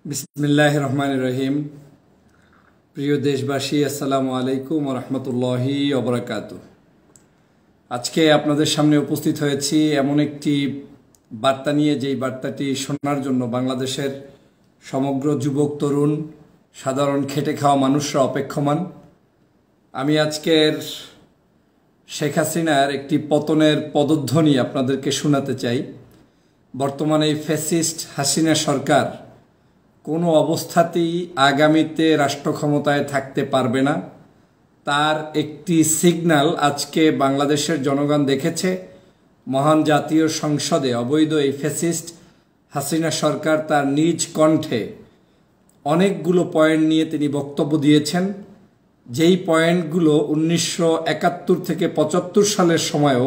বিসমিল্লাহির রহমানির রহিম। প্রিয় দেশবাসী, আসসালামু আলাইকুম ওয়া রাহমাতুল্লাহি ওয়া বারাকাতুহু। আজকে আপনাদের সামনে উপস্থিত হয়েছি এমন একটি বার্তা নিয়ে, যেই বার্তাটি শোনার জন্য বাংলাদেশের সমগ্র যুবক তরুণ সাধারণ খেটে খাওয়া মানুষরা অপেক্ষমান। আমি আজকের শেখ হাসিনার একটি পতনের পদধ্বনি আপনাদেরকে শোনাতে চাই। বর্তমানে এই ফ্যাসিস্ট হাসিনা সরকার কোনো অবস্থাতেই আগামীতে রাষ্ট্র ক্ষমতায় থাকতে পারবে না। তার একটি সিগন্যাল আজকে বাংলাদেশের জনগণ দেখেছে। মহান জাতীয় সংসদে অবৈধ এই ফ্যাসিস্ট হাসিনা সরকার তার নিজ কণ্ঠে অনেকগুলো পয়েন্ট নিয়ে তিনি বক্তব্য দিয়েছেন, যেই পয়েন্টগুলো 1971 থেকে 75 সালের সময়ও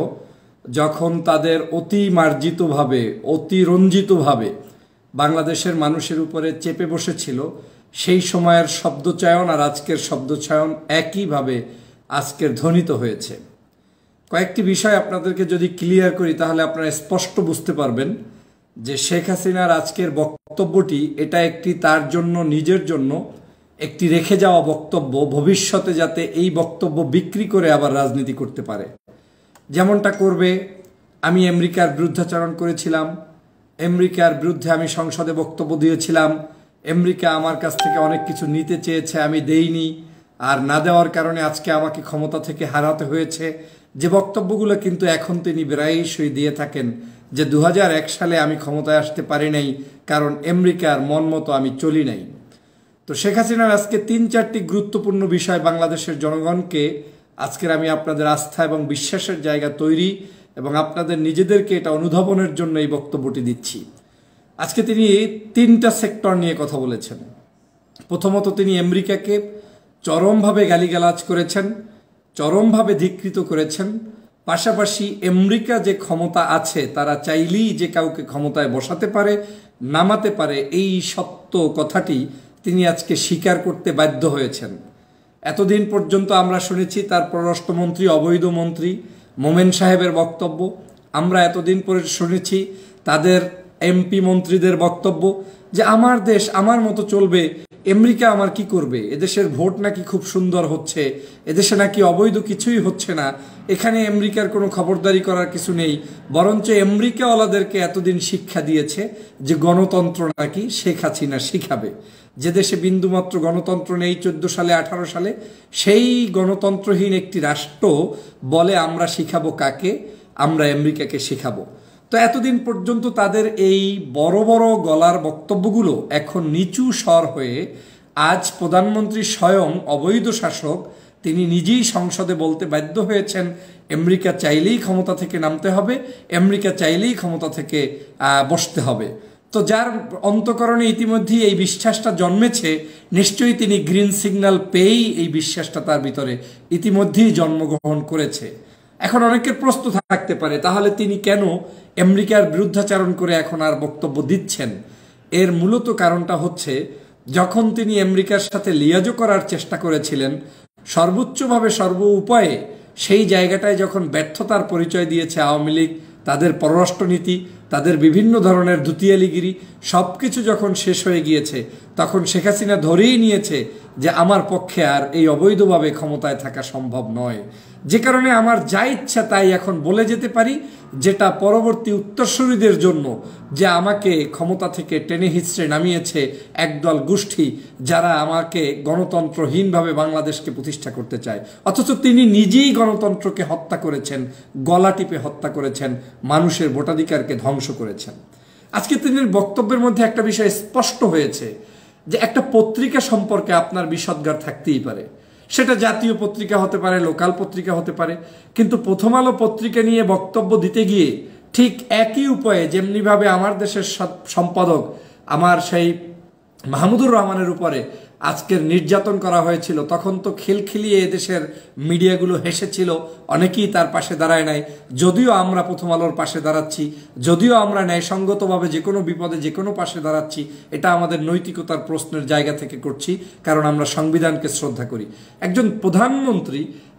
যখন তাদের অতিমার্জিতভাবে অতিরঞ্জিতভাবে বাংলাদেশের মানুষের উপরে চেপে বসেছিল, সেই সময়ের শব্দচয়ন আর আজকের শব্দচয়ন একইভাবে আজকের ধ্বনিত হয়েছে। কয়েকটি বিষয় আপনাদেরকে যদি ক্লিয়ার করি তাহলে আপনারা স্পষ্ট বুঝতে পারবেন যে শেখ হাসিনার আজকের বক্তব্যটি এটা একটি তার জন্য নিজের জন্য একটি রেখে যাওয়া বক্তব্য, ভবিষ্যতে যাতে এই বক্তব্য বিক্রি করে আবার রাজনীতি করতে পারে। যেমনটা করবে, আমি আমেরিকার বিরুদ্ধাচরণ করেছিলাম, আমেরিকার বিরুদ্ধে আমি সংসদে বক্তব্য দিয়েছিলাম, আমেরিকা আমার কাছ থেকে অনেক কিছু নিতে চেয়েছে, আমি দেইনি, আর না দেওয়ার কারণে আজকে আমাকে ক্ষমতা থেকে হারাতে হয়েছে। যে বক্তব্যগুলো কিন্তু এখন তিনি প্রায়শই দিয়ে থাকেন যে 2001 সালে আমি ক্ষমতায় আসতে পারি নাই কারণ আমেরিকার মন মতো আমি চলি নাই। তো শেখ হাসিনার আজকে 3-4টি গুরুত্বপূর্ণ বিষয় বাংলাদেশের জনগণকে আজকের আমি আপনাদের আস্থা এবং বিশ্বাসের জায়গা তৈরি এবং আপনাদের নিজেদেরকে এটা অনুধাবনের জন্য এই বক্তব্যটি দিচ্ছি। আজকে তিনি 3টা সেক্টর নিয়ে কথা বলেছেন। প্রথমত, তিনি আমেরিকাকে চরমভাবে গালিগালাজ করেছেন, চরমভাবে ধিক্কৃত করেছেন। পাশাপাশি আমেরিকা যে ক্ষমতা আছে, তারা চাইলেই যে কাউকে ক্ষমতায় বসাতে পারে, নামাতে পারে, এই সত্য কথাটি তিনি আজকে স্বীকার করতে বাধ্য হয়েছেন। এতদিন পর্যন্ত আমরা শুনেছি তার পররাষ্ট্রমন্ত্রী অবৈধ মন্ত্রী মোমেন সাহেবের বক্তব্য, আমরা এতদিন পরে শুনেছি তাদের এমপি মন্ত্রীদের বক্তব্য যে আমার দেশ আমার মতো চলবে, আমেরিকা আমার কি করবে, এদেশের ভোট নাকি খুব সুন্দর হচ্ছে, এদেশে নাকি অবৈধ কিছুই হচ্ছে না, এখানে আমেরিকার কোনো খবরদারি করার কিছু নেই, বরঞ্চ আমেরিকাওয়ালাদেরকে এতদিন শিক্ষা দিয়েছে যে গণতন্ত্র নাকি শেখ হাসিনা শিখাবে। যে দেশে বিন্দুমাত্র গণতন্ত্র নেই 14 সালে 18 সালে, সেই গণতন্ত্রহীন একটি রাষ্ট্র বলে আমরা শিখাবো কাকে, আমরা আমেরিকাকে শিখাবো। তো এতদিন পর্যন্ত তাদের এই বড় বড় গলার বক্তব্যগুলো এখন নিচু স্বর হয়ে আজ প্রধানমন্ত্রী স্বয়ং অবৈধ শাসক তিনি নিজেই সংসদে বলতে বাধ্য হয়েছেন আমেরিকা চাইলেই ক্ষমতা থেকে নামতে হবে, আমেরিকা চাইলেই ক্ষমতা থেকে বসতে হবে। তো যার অন্তঃকরণে ইতিমধ্যেই এই বিশ্বাসটা জন্মেছে, নিশ্চয়ই তিনি গ্রিন সিগন্যাল পেয়েই এই বিশ্বাসটা তার ভিতরে ইতিমধ্যেই জন্মগ্রহণ করেছে। এখন অনেকের প্রশ্ন থাকতে পারে, তাহলে তিনি কেন আমেরিকার বিরুদ্ধাচরণ করে এখন আর বক্তব্য দিচ্ছেন? এর মূলত কারণটা হচ্ছে, যখন তিনি আমেরিকার সাথে লিয়াজো করার চেষ্টা করেছিলেন সর্বোচ্চভাবে সর্ব উপায়ে, সেই জায়গাটায় যখন ব্যর্থতার পরিচয় দিয়েছে আওয়ামী লীগ, তাদের পররাষ্ট্রনীতি, তাদের বিভিন্ন ধরনের দুতিয়ালিগিরি সব কিছু যখন শেষ হয়ে গিয়েছে, তখন শেখ হাসিনা ধরেই নিয়েছে যে আমার পক্ষে আর এই অবৈধভাবে ক্ষমতায় থাকা সম্ভব নয়। যে কারণে আমার যা ইচ্ছা তাই এখন বলে যেতে পারি, যেটা পরবর্তী উত্তরসূরিদের জন্য যে আমাকে ক্ষমতা থেকে টেনে হিচড়ে নামিয়েছে একদল গোষ্ঠী, যারা আমাকে গণতন্ত্রহীনভাবে বাংলাদেশকে প্রতিষ্ঠা করতে চায়। অথচ তিনি নিজেই গণতন্ত্রকে হত্যা করেছেন, গলা টিপে হত্যা করেছেন, মানুষের ভোটাধিকারকে ধ্বংস করেছেন। আজকে তিনি বক্তব্যের মধ্যে একটা বিষয় স্পষ্ট হয়েছে যে একটা পত্রিকা সম্পর্কে আপনার বিষদগার থাকতেই পারে, সেটা জাতীয় পত্রিকা হতে পারে, লোকাল পত্রিকা হতে পারে, কিন্তু প্রথম আলো পত্রিকা নিয়ে বক্তব্য দিতে গিয়ে ঠিক একই উপায়ে যেমনিভাবে আমার দেশের সম্পাদক আমার সেই মাহমুদুর রহমানের উপরে আজকের নির্যাতন করা হয়েছিল, তখন তো খিলখিলিয়ে এদেশের মিডিয়াগুলো হেসেছিল, অনেকেই তার পাশে দাঁড়ায় নাই। যদিও আমরা প্রথম আলোর পাশে দাঁড়াচ্ছি, যদিও আমরা ন্যায়সঙ্গতভাবে যে কোনো বিপদে যে কোনো পাশে দাঁড়াচ্ছি, এটা আমাদের নৈতিকতার প্রশ্নের জায়গা থেকে করছি, কারণ আমরা সংবিধানকে শ্রদ্ধা করি। একজন প্রধানমন্ত্রী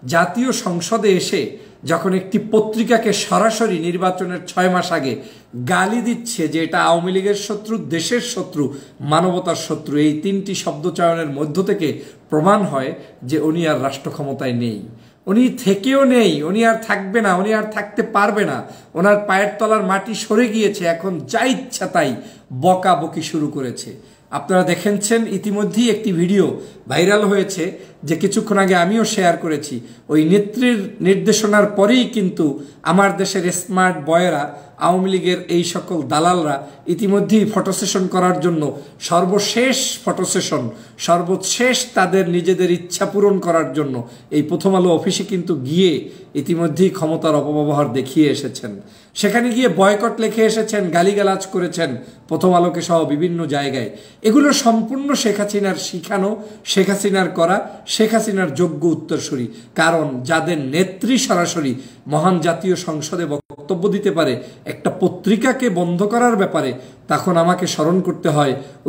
জাতীয় সংসদে এসে যখন একটি পত্রিকাকে সরাসরি নির্বাচনের 6 মাস আগে গালি দিচ্ছে যে এটা আওয়ামী লীগের শত্রু, দেশের শত্রু, মানবতার শত্রু, এই 3টি শব্দ চয়নের মধ্য থেকে প্রমাণ হয় যে উনি আর রাষ্ট্র ক্ষমতায় নেই, উনি থেকেও নেই, উনি আর থাকবে না, উনি আর থাকতে পারবে না। ওনার পায়ের তলার মাটি সরে গিয়েছে, এখন যা ইচ্ছা তাই বকাবকি শুরু করেছে। আপনারা দেখেছেন ইতিমধ্যেই একটি ভিডিও ভাইরাল হয়েছে যে কিছুক্ষণ আগে আমিও শেয়ার করেছি। ওই নেত্রীর নির্দেশনার পরেই কিন্তু আমার দেশের স্মার্ট বয়েরা, আওয়ামী লীগের এই সকল দালালরা ইতিমধ্যেই ফটো সেশন করার জন্য সর্বশেষ ফটো সেশন, সর্বশেষ তাদের নিজেদের ইচ্ছা পূরণ করার জন্য এই প্রথম আলো অফিসে কিন্তু গিয়ে ইতিমধ্যেই ক্ষমতার অপব্যবহার দেখিয়ে এসেছেন। সেখানে গিয়ে বয়কট লিখে এসেছেন, গালিগালাজ করেছেন প্রথম আলোকে সহ বিভিন্ন জায়গায়। এগুলো সম্পূর্ণ শেখ হাসিনার শিখানো, শেখ হাসিনার করা, শেখ হাসিনার যোগ্য উত্তরসূরি। কারণ যাদের নেত্রী সরাসরি মহান জাতীয় সংসদে বক্তব্য দিতে পারে একটা পত্রিকাকে বন্ধ করার ব্যাপারে, তখন আমাকে স্মরণ করতে হয়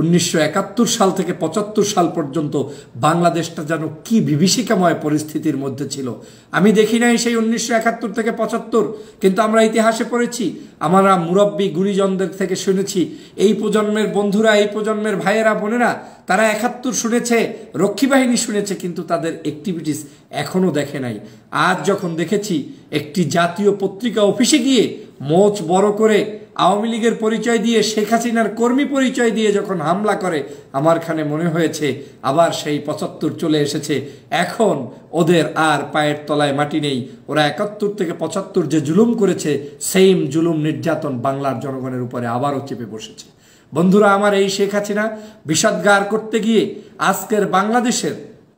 1971 সাল থেকে 75 সাল পর্যন্ত বাংলাদেশটা যেন কি বিভীষিকাময় পরিস্থিতির মধ্যে ছিল। আমি দেখি নাই সেই 1971 থেকে 75, কিন্তু আমরা ইতিহাসে পড়েছি, আমরা মুরব্বী গুণীজনদের থেকে শুনেছি, এই প্রজন্মের বন্ধুরা, এই প্রজন্মের ভাইয়েরা বোনেরা তারা 71 শুনেছে, রক্ষী বাহিনী শুনেছে, কিন্তু তাদের অ্যাক্টিভিটিস এখনো দেখে নাই। আজ যখন দেখেছি একটি জাতীয় পত্রিকা অফিসে গিয়ে মোচ বড় করে আওয়ামী লীগের পরিচয় দিয়ে, শেখ হাসিনার কর্মী পরিচয় দিয়ে যখন হামলা করে, আমার খানে মনে হয়েছে আবার সেই 75 চলে এসেছে। এখন ওদের আর পায়ের তলায় মাটি নেই। ওরা 71 থেকে 75 যে জুলুম করেছে, সেইম জুলুম নির্যাতন বাংলার জনগণের উপরে আবারও চেপে বসেছে। বন্ধুরা আমার, এই শেখ হাসিনা বিষাদগার করতে গিয়ে আজকের বাংলাদেশের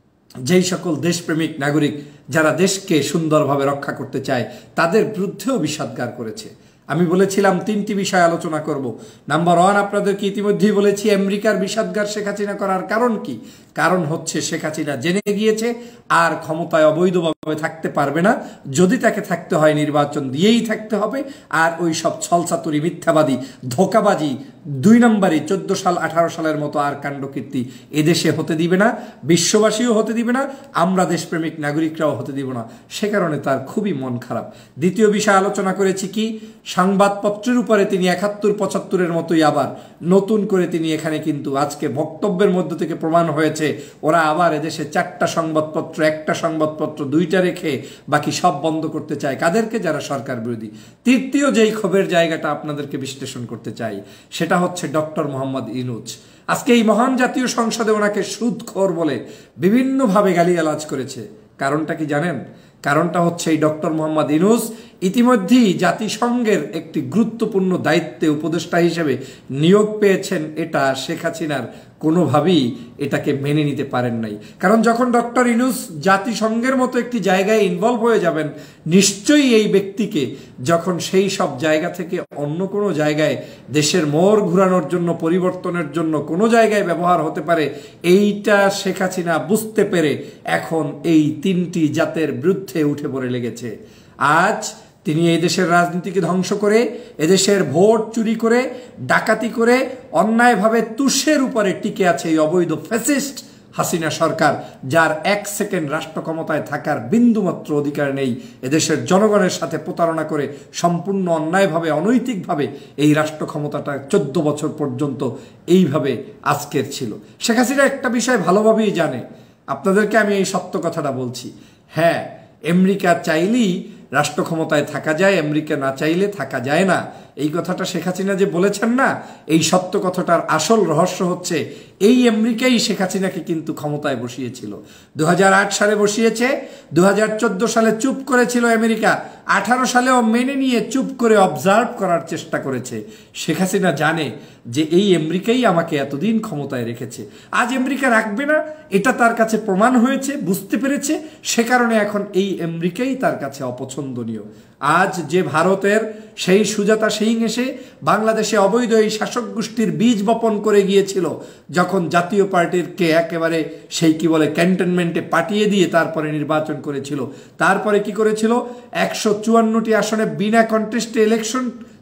যেই সকল দেশপ্রেমিক নাগরিক যারা দেশকে সুন্দরভাবে রক্ষা করতে চায় তাদের বিরুদ্ধেও বিষাদগার করেছে। আমি বলেছিলাম 3টি বিষয় আলোচনা করব। নাম্বার 1, আপনাদেরকে ইতিমধ্যেই বলেছি আমেরিকার বিষাদগার শেখ হাসিনা করার কারণ কি? কারণ হচ্ছে শেখ হাসিনা জেনে গিয়েছে আর ক্ষমতায় অবৈধভাবে থাকতে পারবে না। যদি তাকে থাকতে হয় নির্বাচন দিয়েই থাকতে হবে। আর ওই সব ছলচাতুরি, মিথ্যাবাদী, ধোকাবাজি, 2 নম্বরই 14 সাল 18 সালের মতো আর কাণ্ডকীর্তি এদেশে হতে দিবে না, বিশ্ববাসীও হতে দিবে না, আমরা দেশপ্রেমিক নাগরিকরাও হতে দিব না। সে কারণে তার খুবই মন খারাপ। দ্বিতীয় বিষয় আলোচনা করেছি কি, সংবাদপত্রের উপরে তিনি 71-75-এর মতোই আবার নতুন করে তিনি এখানে কিন্তু আজকে বক্তব্যের মধ্য থেকে প্রমাণ হয়েছে ওরা আবার এদেশে 4টা সংবাদপত্র, 1টা সংবাদপত্র 2টা রেখে বাকি সব বন্ধ করতে চায়। কাদেরকে? যারা সরকার বিরোধী। তৃতীয় যেই ক্ষোভের জায়গাটা আপনাদেরকে বিশ্লেষণ করতে চাই সেটা হচ্ছে ডক্টর মোহাম্মদ ইউনূস। আজকে এই মহান জাতীয় সংসদে ওনাকে সুদখোর বলে বিভিন্নভাবে গালিগালাজ করেছে। কারণটা কি জানেন? কারণটা হচ্ছে এই ডক্টর মোহাম্মদ ইউনূস ইতিমধ্যেই জাতিসংঘের একটি গুরুত্বপূর্ণ দায়িত্বে উপদেষ্টা হিসেবে নিয়োগ পেয়েছেন। এটা শেখ হাসিনার কোনোভাবেই এটাকে মেনে নিতে পারেন নাই। কারণ যখন ডক্টর ইউনূস জাতিসংঘের মতো একটি জায়গায় ইনভলভ হয়ে যাবেন, নিশ্চয়ই এই ব্যক্তিকে যখন সেই সব জায়গা থেকে অন্য কোনো জায়গায় দেশের মোড় ঘুরানোর জন্য, পরিবর্তনের জন্য কোনো জায়গায় ব্যবহার হতে পারে, এইটা শেখ হাসিনা বুঝতে পেরে এখন এই 3টি জাতের বিরুদ্ধে উঠে পড়ে লেগেছে। আজ তিনি এই দেশের রাজনীতিকে ধ্বংস করে, এদেশের ভোট চুরি করে, ডাকাতি করে, অন্যায়ভাবে তুষের উপরে টিকে আছে এই অবৈধ ফ্যাসিস্ট হাসিনা সরকার, যার 1 সেকেন্ড রাষ্ট্র ক্ষমতায় থাকার বিন্দুমাত্র অধিকার নেই। এদেশের জনগণের সাথে প্রতারণা করে সম্পূর্ণ অন্যায়ভাবে, অনৈতিকভাবে এই রাষ্ট্র ক্ষমতাটা 14 বছর পর্যন্ত এইভাবে আজকের ছিল। শেখ হাসিনা একটা বিষয় ভালোভাবেই জানে। আপনাদেরকে আমি এই সত্য কথাটা বলছি। হ্যাঁ, আমেরিকা চাইলেই রাষ্ট্র ক্ষমতায় থাকা যায়, আমেরিকা না চাইলে থাকা যায় না। এই কথাটা শেখ হাসিনা যে বলেছেন না, এই সত্য কথাটার আসল রহস্য হচ্ছে এই আমেরিকাই শেখ হাসিনাকে কিন্তু ক্ষমতায় বসিয়েছিল। 2008 সালে বসিয়েছে, 2014 সালে চুপ করেছিল আমেরিকা, 18 সালেও মেনে নিয়ে চুপ করে অবজার্ভ করার চেষ্টা করেছে। শেখ হাসিনা জানে যে এই আমেরিকাই আমাকে এতদিন ক্ষমতায় রেখেছে, আজ আমেরিকা রাখবে না, এটা তার কাছে প্রমাণ হয়েছে, বুঝতে পেরেছে। সে কারণে এখন এই আমেরিকাই তার কাছে অপছন্দনীয়। আজ যে ভারতের সেই সুজাতা সিং এসে বাংলাদেশে অবৈধ এই শাসক গোষ্ঠীর বীজ বপন করে গিয়েছিল, যখন জাতীয় পার্টিকে একেবারে সেই কি বলে ক্যান্টনমেন্টে পাঠিয়ে দিয়ে তারপরে নির্বাচন করেছিল, তারপরে কি করেছিল 154টি আসনে বিনা কন্টেস্টে ইলেকশন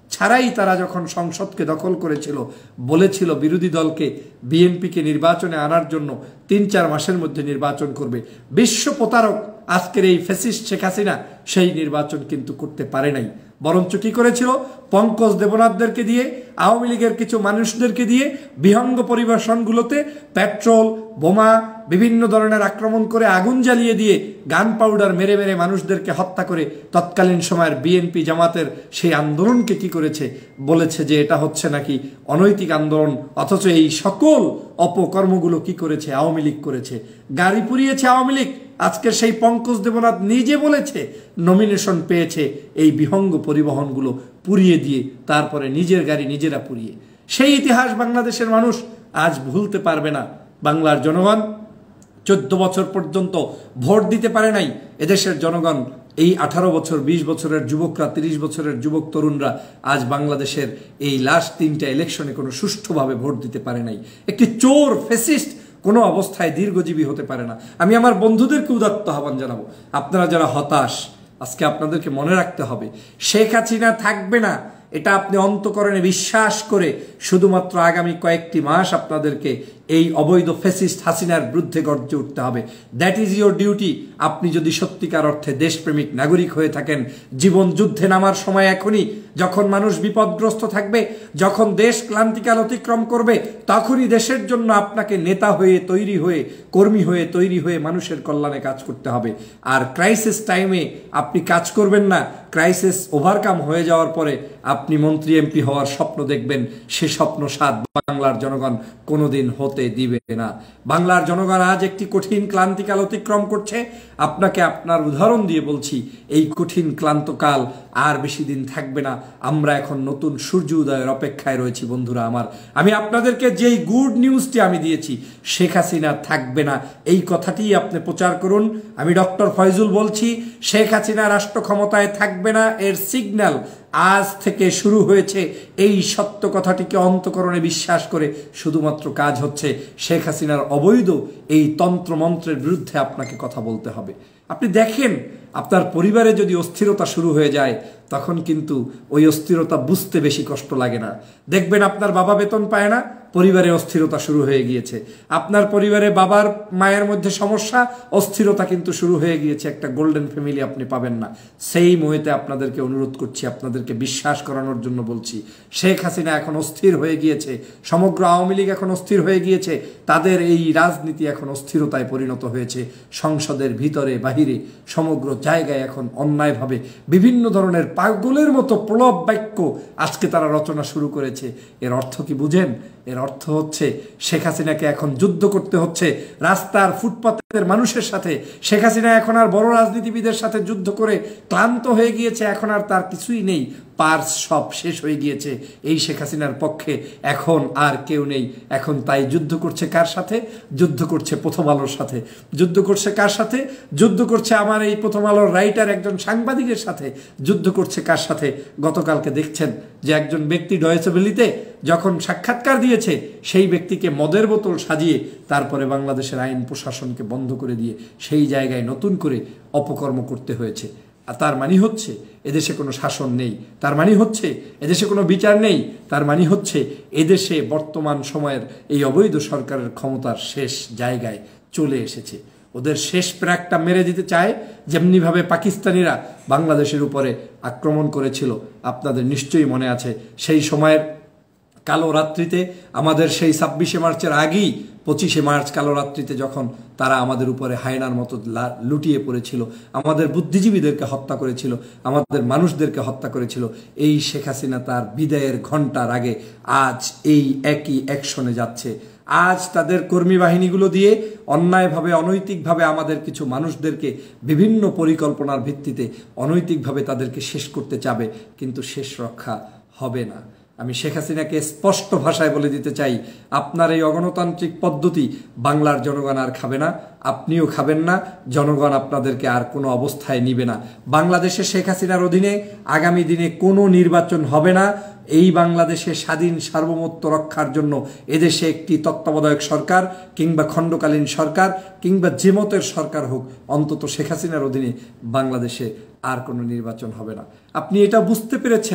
ছাড়াই তারা যখন সংসদকে দখল করেছিল, বলেছিল বিরোধী দলকে বিএনপিকে নির্বাচনে আনার জন্য ৩-৪ মাসের মধ্যে নির্বাচন করবে, বিশ্ব প্রতারক আজকের এই ফ্যাসিস্ট শেখ হাসিনা সেই নির্বাচন কিন্তু করতে পারে নাই। বরঞ্চ কি করেছিল, পঙ্কজ দেবনাথদেরকে দিয়ে, আওয়ামী লীগের কিছু মানুষদেরকে দিয়ে বিহঙ্গ পরিবেশনগুলোতে পেট্রোল বোমা বিভিন্ন ধরনের আক্রমণ করে আগুন জ্বালিয়ে দিয়ে গান পাউডার মেরে মেরে মানুষদেরকে হত্যা করে তৎকালীন সময়ের বিএনপি জামাতের সেই আন্দোলনকে কি করেছে, বলেছে যে এটা হচ্ছে নাকি অনৈতিক আন্দোলন, অথচ এই সকল অপকর্মগুলো কি করেছে আওয়ামী লীগ করেছে। গাড়ি পুড়িয়েছে আওয়ামী লীগ, আজকের সেই পঙ্কজ দেবনাথ নিজে বলেছে নমিনেশন পেয়েছে এই বিহঙ্গ পরিবহনগুলো পুড়িয়ে দিয়ে, তারপরে নিজের গাড়ি নিজেরা পুড়িয়ে। সেই ইতিহাস বাংলাদেশের মানুষ আজ ভুলতে পারবে না। বাংলার জনগণ 14 বছর পর্যন্ত ভোট দিতে পারে নাই। এদেশের জনগণ এই 18 বছর 20 বছরের যুবকরা, 30 বছরের যুবক তরুণরা আজ বাংলাদেশের এই লাস্ট 3টা ইলেকশনে কোনো সুষ্ঠুভাবে ভোট দিতে পারে নাই। একটি চোর ফ্যাসিস্ট কোনো অবস্থায় দীর্ঘজীবী হতে পারে না। আমি আমার বন্ধুদেরকে উদাত্ত আহ্বান জানাবো, আপনারা যারা হতাশ, আজকে আপনাদেরকে মনে রাখতে হবে শেখ হাসিনা থাকবে না, এটা আপনি অন্তঃকরণে বিশ্বাস করে শুধুমাত্র আগামী কয়েকটি মাস আপনাদেরকে এই অবৈধ ফ্যাসিস্ট হাসিনার বিরুদ্ধে গর্জে উঠতে হবে। That is your duty. আপনি যদি সত্যিকার অর্থে দেশপ্রেমিক নাগরিক হয়ে থাকেন, জীবন যুদ্ধে নামার সময় এখনই, যখন মানুষ বিপদগ্রস্ত থাকবে, যখন দেশ ক্লান্তিকাল অতিক্রম করবে, তখনই দেশের জন্য আপনাকে নেতা হয়ে তৈরি হয়ে, কর্মী হয়ে তৈরি হয়ে মানুষের কল্যাণে কাজ করতে হবে। আর ক্রাইসিস টাইমে আপনি কাজ করবেন না, ক্রাইসিস ওভারকাম হয়ে যাওয়ার পরে আপনি মন্ত্রী এমপি হওয়ার স্বপ্ন দেখবেন, সে স্বপ্ন সাথ বাংলার জনগণ কোনোদিন হতে দিবে না। বাংলার জনগণ আজ একটি কঠিন ক্লান্তিকাল অতিক্রম করছে। আপনাকে আপনার উদাহরণ দিয়ে বলছি, এই কঠিন ক্লান্তকাল আর বেশি দিন থাকবে না। আমরা এখন নতুন সূর্য উদয়ের অপেক্ষায় রয়েছি বন্ধুরা আমার। আমি আপনাদেরকে যেই গুড নিউজটি আমি দিয়েছি, শেখ হাসিনা থাকবে না, এই কথাটি আপনি প্রচার করুন। আমি ডক্টর ফয়জুল বলছি, শেখ হাসিনা রাষ্ট্র ক্ষমতায় থাকবে না, এর সিগন্যাল আজ থেকে শুরু হয়েছে। এই সত্য কথাটিকে অন্তঃকরণে বিশ্বাস করে শুধুমাত্র কাজ হচ্ছে শেখ হাসিনার অবৈধ এই তন্ত্রমন্ত্রের বিরুদ্ধে আপনাকে কথা বলতে হবে। আপনি দেখেন, আপনার পরিবারে যদি অস্থিরতা শুরু হয়ে যায়, তখন কিন্তু ওই অস্থিরতা বুঝতে বেশি কষ্ট লাগে না। দেখবেন আপনার বাবা বেতন পায় না, পরিবারে অস্থিরতা শুরু হয়ে গিয়েছে। আপনার পরিবারে বাবার মায়ের মধ্যে সমস্যা, অস্থিরতা কিন্তু শুরু হয়ে গিয়েছে। একটা গোল্ডেন ফ্যামিলি আপনি পাবেন না। সেই মুহূর্তে আপনাদেরকে অনুরোধ করছি, আপনাদেরকে বিশ্বাস করানোর জন্য বলছি, শেখ হাসিনা এখন অস্থির হয়ে গিয়েছে, সমগ্র আওয়ামী লীগ এখন অস্থির হয়ে গিয়েছে। তাদের এই রাজনীতি এখন অস্থিরতায় পরিণত হয়েছে। সংসদের ভিতরে বাহিরে সমগ্র জায়গায় এখন অন্যায়ভাবে বিভিন্ন ধরনের পাগলের মতো প্রলোভ বাক্য আজকে তারা রচনা শুরু করেছে। এর অর্থ কি বুঝেন? এর অর্থ হচ্ছে শেখ হাসিনাকে এখন যুদ্ধ করতে হচ্ছে রাস্তার ফুটপাতের মানুষের সাথে। শেখ হাসিনা এখন আর বড় রাজনীতিবিদের সাথে যুদ্ধ করে ক্লান্ত হয়ে গিয়েছে, এখন আর তার কিছুই নেই, পার্স সব শেষ হয়ে গিয়েছে। এই শেখ হাসিনার পক্ষে এখন আর কেউ নেই। এখন তাই যুদ্ধ করছে কার সাথে? যুদ্ধ করছে প্রথম আলোর সাথে। যুদ্ধ করছে কার সাথে? যুদ্ধ করছে আমার এই প্রথম আলোর রাইটার একজন সাংবাদিকের সাথে। যুদ্ধ করছে কার সাথে? গতকালকে দেখছেন যে একজন ব্যক্তি ডয়েচে ভেলিতে যখন সাক্ষাৎকার দিয়েছে, সেই ব্যক্তিকে মদের বোতল সাজিয়ে তারপরে বাংলাদেশের আইন প্রশাসনকে বন্ধ করে দিয়ে সেই জায়গায় নতুন করে অপকর্ম করতে হয়েছে। আর তার মানে হচ্ছে এদেশে কোনো শাসন নেই, তার মানে হচ্ছে এদেশে কোনো বিচার নেই, তার মানে হচ্ছে এদেশে বর্তমান সময়ের এই অবৈধ সরকারের ক্ষমতার শেষ জায়গায় চলে এসেছে। ওদের শেষ প্রাকটা মেরে দিতে চায়, যেমনিভাবে পাকিস্তানিরা বাংলাদেশের উপরে আক্রমণ করেছিল। আপনাদের নিশ্চয়ই মনে আছে সেই সময়ের কালো রাত্রিতে, আমাদের সেই 26শে মার্চের আগেই 25শে মার্চ কালো রাত্রিতে যখন তারা আমাদের উপরে হায়নার মতো লুটিয়ে পড়েছিল, আমাদের বুদ্ধিজীবীদেরকে হত্যা করেছিল, আমাদের মানুষদেরকে হত্যা করেছিল, এই শেখ হাসিনা তার বিদায়ের ঘণ্টার আগে আজ এই একই অ্যাকশনে যাচ্ছে। আজ তাদের কর্মী বাহিনীগুলো দিয়ে অন্যায়ভাবে অনৈতিকভাবে আমাদের কিছু মানুষদেরকে বিভিন্ন পরিকল্পনার ভিত্তিতে অনৈতিকভাবে তাদেরকে শেষ করতে চাবে, কিন্তু শেষ রক্ষা হবে না। আমি শেখ হাসিনাকে স্পষ্ট ভাষায় বলে দিতে চাই, আপনার এই অগণতান্ত্রিক পদ্ধতি বাংলার জনগণ আর খাবে না, আপনিও খাবেন না, জনগণ আপনাদেরকে আর কোনো অবস্থায় নিবে না। বাংলাদেশে শেখ হাসিনার অধীনে আগামী দিনে কোনো নির্বাচন হবে না। এই বাংলাদেশে স্বাধীন সার্বভৌমত্ব রক্ষার জন্য এদেশে একটি তত্ত্বাবধায়ক সরকার কিংবা খণ্ডকালীন সরকার কিংবা যে মতের সরকার হোক, অন্তত শেখ হাসিনার অধীনে বাংলাদেশে আর কোনো নির্বাচন হবে না। আপনি এটা বুঝতে পেরেছেন?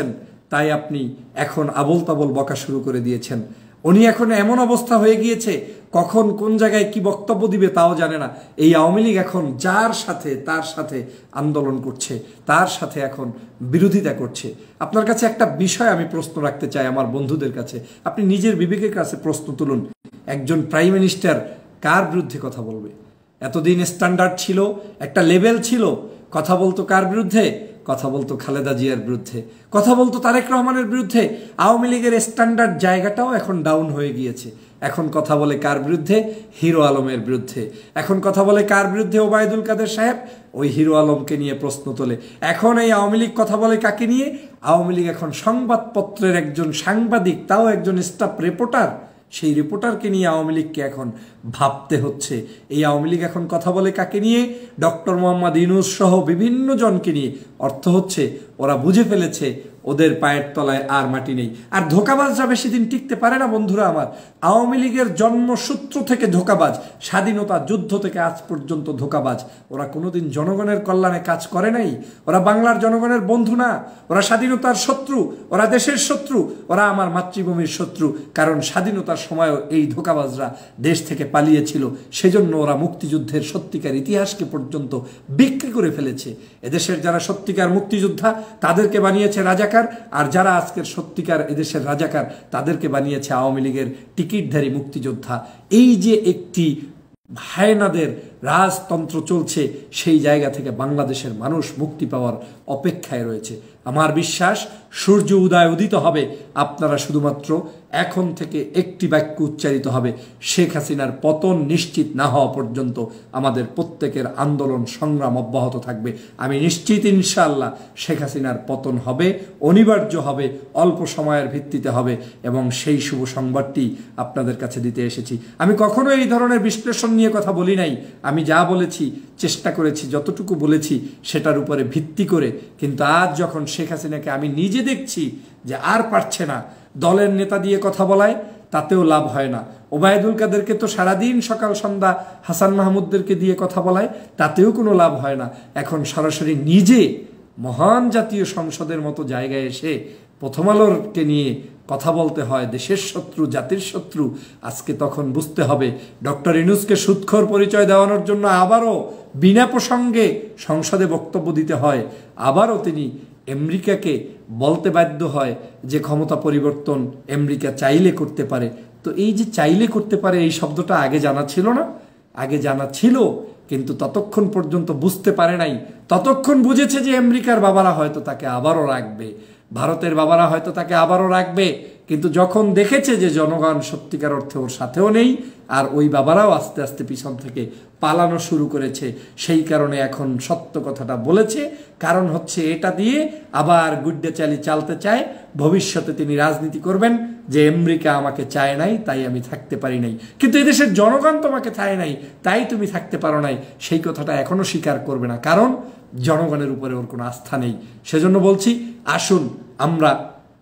তাই আপনি এখন আবোল তাবোল বকা শুরু করে দিয়েছেন। উনি এখন এমন অবস্থা হয়ে গিয়েছে, কখন কোন জায়গায় কি বক্তব্য দিবে তাও জানে না। এই আওয়ামী লীগ এখন যার সাথে তার সাথে আন্দোলন করছে, তার সাথে এখন বিরোধিতা করছে। আপনার কাছে একটা বিষয় আমি প্রশ্ন রাখতে চাই, আমার বন্ধুদের কাছে, আপনি নিজের বিবেকের কাছে প্রশ্ন তুলুন। একজন প্রাইম মিনিস্টার কার বিরুদ্ধে কথা বলবে? এতদিন স্ট্যান্ডার্ড ছিল, একটা লেভেল ছিল, কথা বলতো কার বিরুদ্ধে? কথা বলতো খালেদা জিয়ার বিরুদ্ধে, কথা বলতো তারেক রহমানের বিরুদ্ধে। আওয়ামী লীগের স্ট্যান্ডার্ড জায়গাটাও এখন ডাউন হয়ে গিয়েছে। এখন কথা বলে কার বিরুদ্ধে? হিরো আলমের বিরুদ্ধে। এখন কথা বলে কার বিরুদ্ধে? ওবায়দুল কাদের সাহেব ওই হিরো আলমকে নিয়ে প্রশ্ন তোলে। এখন এই আওয়ামী লীগ কথা বলে কাকে নিয়ে? আওয়ামী লীগ এখন সংবাদপত্রের একজন সাংবাদিক, তাও একজন স্টাফ রিপোর্টার, সেই রিপোর্টারকে নিয়ে আওয়ামী লীগকে এখন ভাবতে হচ্ছে। এই আওয়ামী লীগ এখন কথা বলে কাকে নিয়ে? ডক্টর মোহাম্মদ ইউনূস সহ বিভিন্ন জনকে নিয়ে। অর্থ হচ্ছে ওরা বুঝে ফেলেছে ওদের পায়ের তলায় আর মাটি নেই। আর ধোঁকাবাজরা বেশি দিন টিকতে পারে না বন্ধুরা আমার। আওয়ামী লীগের জন্মসূত্র থেকে ধোঁকাবাজ, স্বাধীনতা যুদ্ধ থেকে আজ পর্যন্ত ধোঁকাবাজ। ওরা কোনোদিন জনগণের কল্যাণে কাজ করে নাই। ওরা বাংলার জনগণের বন্ধু না, ওরা স্বাধীনতার শত্রু, ওরা দেশের শত্রু, ওরা আমার মাতৃভূমির শত্রু। কারণ স্বাধীনতার সময়ও এই ধোঁকাবাজরা দেশ থেকে পালিয়েছিল, সেজন্য ওরা মুক্তিযুদ্ধের সত্যিকার ইতিহাসকে পর্যন্ত বিক্রি করে ফেলেছে। এদেশের যারা সত্যিকার মুক্তিযোদ্ধা তাদেরকে বানিয়েছে রাজাকার, আর যারা আজকের সত্যিকার এদেশের রাজাকার তাদেরকে বানিয়েছে আওয়ামী লীগের টিকিটধারী মুক্তিযোদ্ধা। এই যে একটি হায়নাদের রাজতন্ত্র চলছে, সেই জায়গা থেকে বাংলাদেশের মানুষ মুক্তি পাওয়ার অপেক্ষায় রয়েছে। আমার বিশ্বাস সূর্য উদিত হবে, আপনারা শুধুমাত্র এখন থেকে একটি বাক্য উচ্চারিত হবে, শেখ হাসিনার পতন নিশ্চিত না হওয়া পর্যন্ত আমাদের প্রত্যেকের আন্দোলন সংগ্রাম অব্যাহত থাকবে। আমি নিশ্চিত ইনশাআল্লাহ শেখ হাসিনার পতন হবে, অনিবার্য হবে, অল্প সময়ের ভিত্তিতে হবে, এবং সেই শুভ সংবাদটি আপনাদের কাছে দিতে এসেছি। আমি কখনো এই ধরনের বিশ্লেষণ নিয়ে কথা বলি নাই। আমি যা বলেছি, চেষ্টা করেছি, যতটুকু বলেছি সেটার উপরে ভিত্তি করে। কিন্তু আজ যখন শেখ হাসিনাকে আমি নিজে দেখছি যে আর পারছে না, দলের নেতা দিয়ে কথা বলায় তাতেও লাভ হয় না, ওবায়দুল কাদেরকে তো সারাদিন সকাল সন্ধ্যা হাসান মাহমুদদেরকে দিয়ে কথা বলায় তাতেও কোনো লাভ হয় না, এখন সরাসরি নিজে মহান জাতীয় সংসদের মতো জায়গায় এসে প্রথম আলোকে নিয়ে কথা বলতে হয়, দেশের শত্রু, জাতির শত্রু। আজকে তখন বুঝতে হবে ডক্টর ইউনূসকে সুদখোর পরিচয় দেওয়ানোর জন্য আবারও বিনা প্রসঙ্গে সংসদে বক্তব্য দিতে হয়, আবারও তিনি আমেরিকাকে বলতে বাধ্য হয় যে ক্ষমতা পরিবর্তন আমেরিকা চাইলে করতে পারে। তো এই যে চাইলে করতে পারে, এই শব্দটা আগে জানা ছিল না? আগে জানা ছিল, কিন্তু ততক্ষণ পর্যন্ত বুঝতে পারে নাই। ততক্ষণ বুঝেছে যে আমেরিকার বাবারা হয়তো তাকে আবারও রাখবে, ভারতের বাবারা হয়তো তাকে আবারও রাখবে। কিন্তু যখন দেখেছে যে জনগণ সত্যিকার অর্থে ওর সাথেও নেই, আর ওই বাবারাও আস্তে আস্তে পিছন থেকে পালানো শুরু করেছে, সেই কারণে এখন সত্য কথাটা বলেছে। কারণ হচ্ছে এটা দিয়ে আবার গুড্ডে চালি চালতে চায়। ভবিষ্যতে তিনি রাজনীতি করবেন যে আমেরিকা আমাকে চায় নাই তাই আমি থাকতে পারি নাই, কিন্তু এদেশের জনগণ তোমাকে চায় নাই তাই তুমি থাকতে পারো নাই। সেই কথাটা এখনো স্বীকার করবে না, কারণ জনগণের উপরে ওর কোনো আস্থা নেই। সেজন্য বলছি, আসুন আমরা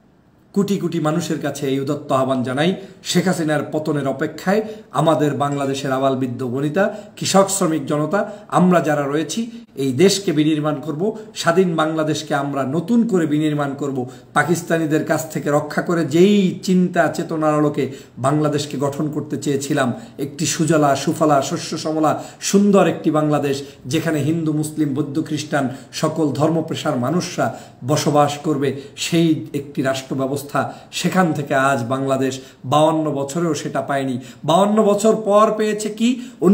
কোটি কোটি মানুষের কাছে এই উদাত্ত আহ্বান জানাই, শেখ হাসিনার পতনের অপেক্ষায় আমাদের বাংলাদেশের আবাল বৃদ্ধ বনিতা, কৃষক শ্রমিক জনতা, আমরা যারা রয়েছি এই দেশকে বিনির্মাণ করব, স্বাধীন বাংলাদেশকে আমরা নতুন করে বিনির্মাণ করব। পাকিস্তানিদের কাছ থেকে রক্ষা করে যেই চিন্তা চেতনার আলোকে বাংলাদেশকে গঠন করতে চেয়েছিলাম, একটি সুজলা সুফলা শস্য শ্যামলা সুন্দর একটি বাংলাদেশ, যেখানে হিন্দু মুসলিম বৌদ্ধ খ্রিস্টান সকল ধর্মপেশার মানুষরা বসবাস করবে, সেই একটি রাষ্ট্র ব্যবস্থা। সেখান থেকে আজ বাংলাদেশ 52 বছরেও সেটা পায়নি। 52 বছর পর পেয়েছে কি?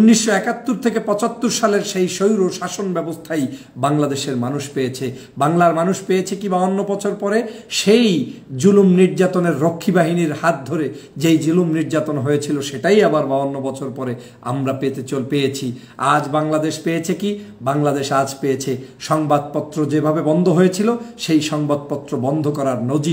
1971 থেকে 75 সালের সেই স্বৈর শাসন ব্যবস্থাই বাংলাদেশের মানুষ পেয়েছে। বাংলার মানুষ পেয়েছে কি 52 বছর পরে? সেই জুলুম নির্যাতনের রক্ষী বাহিনীর হাত ধরে যেই জুলুম নির্যাতন হয়েছিল সেটাই আবার 52 বছর পরে আমরা পেয়েছি। আজ বাংলাদেশ পেয়েছে কি? বাংলাদেশ আজ পেয়েছে সংবাদপত্র যেভাবে বন্ধ হয়েছিল সেই সংবাদপত্র বন্ধ করার নজির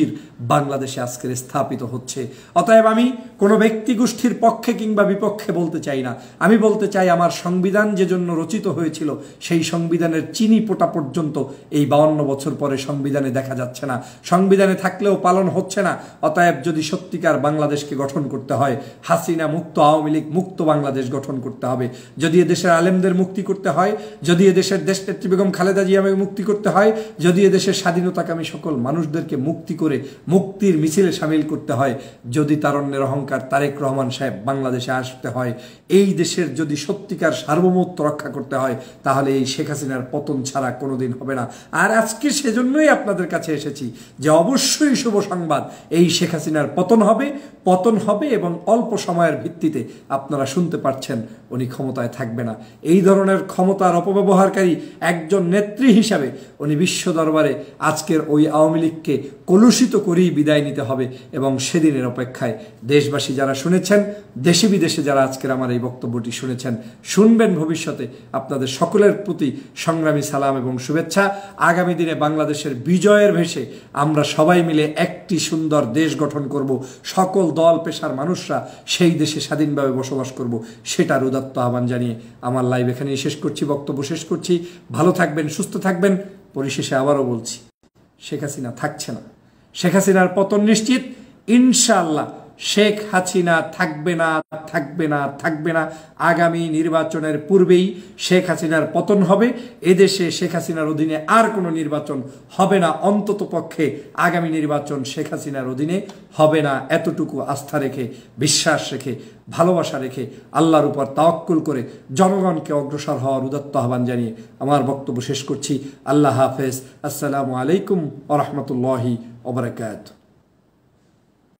বাংলাদেশে আজকের স্থাপিত হচ্ছে। অতএব আমি কোনো ব্যক্তি গোষ্ঠীর পক্ষে কিংবা বিপক্ষে বলতে চাই না। আমি বলতে চাই আমার সংবিধান যে জন্য রচিত হয়েছিল সেই সংবিধানের চিনি পোটা পর্যন্ত এই 52 বছর পরে সংবিধানে দেখা যাচ্ছে না, সংবিধানে থাকলেও পালন হচ্ছে না। অতএব যদি সত্যিকার বাংলাদেশকে গঠন করতে হয়, হাসিনা মুক্ত, আওয়ামী লীগ মুক্ত বাংলাদেশ গঠন করতে হবে। যদি এদেশের আলেমদের মুক্তি করতে হয়, যদি এদেশের দেশনেত্রী বেগম খালেদা জিয়াকে মুক্তি করতে হয়, যদি এদেশের স্বাধীনতাকামী সকল মানুষদেরকে মুক্তি করে মুক্তির মিছিলে সামিল করতে হয়, যদি তারুণ্যের অহংকার তারেক রহমান সাহেব বাংলাদেশে আসতে হয়, এই দেশের যদি সত্যিকার সার্বভৌমত্ব রক্ষা করতে হয়, তাহলে এই শেখ হাসিনার পতন ছাড়া কোনোদিন হবে না। আর আজকে সেজন্যই আপনাদের কাছে এসেছি যে অবশ্যই শুভ সংবাদ, এই শেখ হাসিনার পতন হবে এবং অল্প সময়ের ভিত্তিতে আপনারা শুনতে পাচ্ছেন উনি ক্ষমতায় থাকবে না। এই ধরনের ক্ষমতার অপব্যবহারকারী একজন নেত্রী হিসাবে উনি বিশ্ব দরবারে আজকের ওই আওয়ামী লীগকে কলুষিত করেই বিদায় নিতে হবে। এবং সেদিনের অপেক্ষায় দেশবাসী যারা শুনেছেন, দেশে বিদেশে যারা আজকের আমার এই বক্তব্যটি শুনেছেন, শুনবেন ভবিষ্যতে, আপনাদের সকলের প্রতি সংগ্রামী সালাম এবং শুভেচ্ছা। আগামী দিনে বাংলাদেশের বিজয়ের ভেসে আমরা সবাই মিলে একটি সুন্দর দেশ গঠন করব, সকল দল পেশার মানুষরা সেই দেশে স্বাধীনভাবে বসবাস করব, সেটার উদাত্ত আহ্বান জানিয়ে আমার লাইভ এখানেই শেষ করছি, বক্তব্য শেষ করছি। ভালো থাকবেন, সুস্থ থাকবেন। পরিশেষে আবারও বলছি, শেখ হাসিনা থাকছে না, শেখ হাসিনার পতন নিশ্চিত। ইনশাআল্লাহ শেখ হাসিনা থাকবে না। আগামী নির্বাচনের পূর্বেই শেখ হাসিনার পতন হবে। এদেশে শেখ হাসিনার অধীনে আর কোনো নির্বাচন হবে না, অন্তত পক্ষে আগামী নির্বাচন শেখ হাসিনার অধীনে হবে না। এতটুকু আস্থা রেখে, বিশ্বাস রেখে, ভালোবাসা রেখে, আল্লাহর উপর তাওয়াক্কুল করে জনগণকে অগ্রসর হওয়ার উদাত্ত আহ্বান জানিয়ে আমার বক্তব্য শেষ করছি। আল্লাহ হাফেজ। আসসালামু আলাইকুম ওয়া রাহমাতুল্লাহি ওয়া বারাকাতুহু।